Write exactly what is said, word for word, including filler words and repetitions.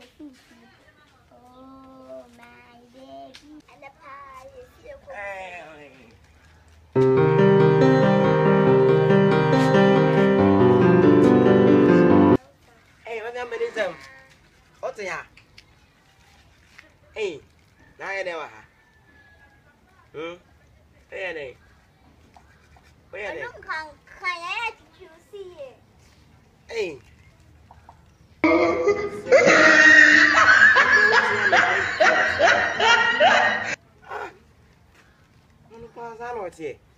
Oh, my baby. And the pie is still Hey, what's up, Minister? What's ya? Hey, now I never have. Hmm? Where are they? Where are they? Hey. Ah, ano pa sa ano siya?